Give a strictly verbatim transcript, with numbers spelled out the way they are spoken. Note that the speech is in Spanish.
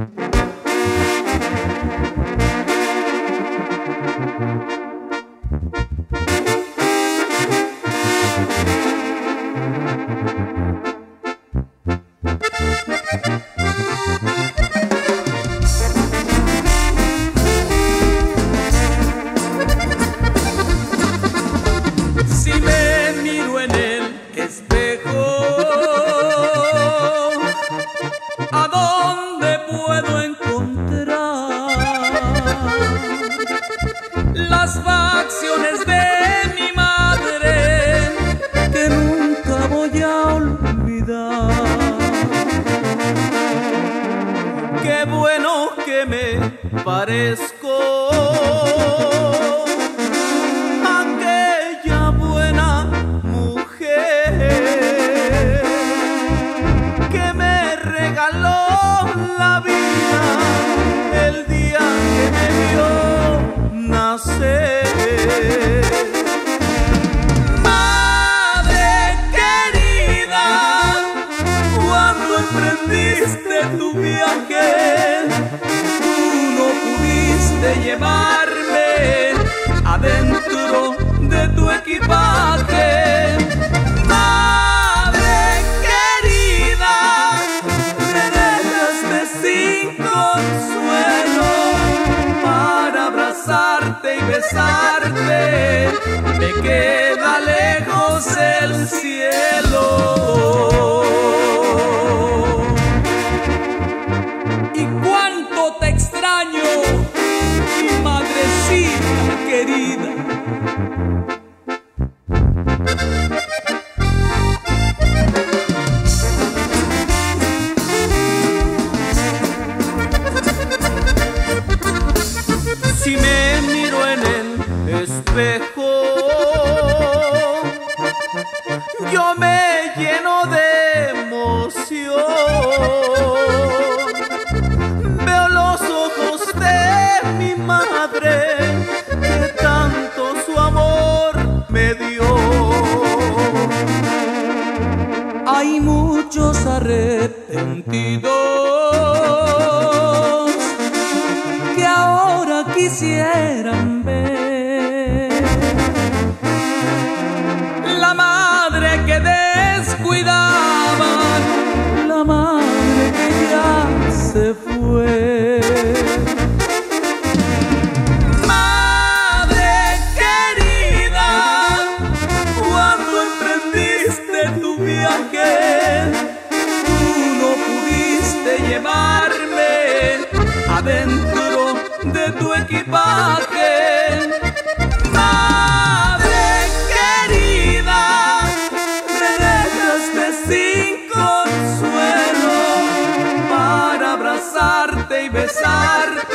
Si me miro en el espejo, ¿a dónde puedo encontrar las facciones de mi madre que nunca voy a olvidar? Qué bueno que me parezco a aquella buena mujer que me regaló la vida el día que me vio nacer. Madre querida, cuando emprendiste tu viaje, tú no pudiste llevarme adentro de tu equipaje. Madre querida, me dejaste sin consuelo para abrazarte y besarte. Me queda lejos el cielo. Y cuánto te extraño, mi madrecita querida. Si me miro en el espejo, yo me lleno de emoción. Veo los ojos de mi madre que tanto su amor me dio. Hay muchos arrepentidos que ahora quisieran ver la madre que descuidaban, la madre que ya se fue. Madre querida, cuando emprendiste tu viaje, tú no pudiste llevarme adentro de tu equipaje. Madre querida, me dejaste sin consuelo para abrazarte y besarte.